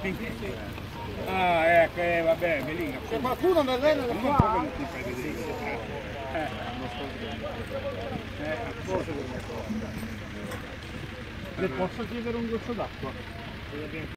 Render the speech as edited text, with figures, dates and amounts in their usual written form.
Ah, ecco, vabbè, Bellinga. Se qualcuno mi viene da qua... Le posso chiedere un goccio d'acqua?